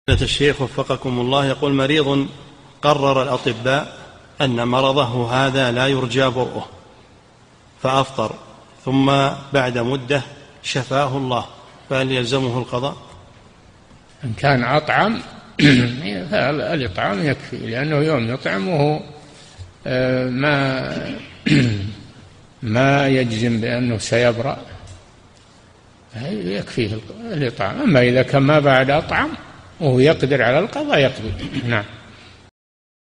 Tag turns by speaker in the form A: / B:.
A: الشيخ وفقكم الله، يقول: مريض قرر الأطباء أن مرضه هذا لا يرجى برؤه فأفطر، ثم بعد مدة شفاه الله، فهل يلزمه القضاء؟
B: إن كان أطعم فالإطعام يكفي، لأنه يوم يطعمه ما يجزم بأنه سيبرأ، يكفيه الإطعام. أما إذا كان ما بعد أطعم وهو يقدر على القضاء يقضي. نعم.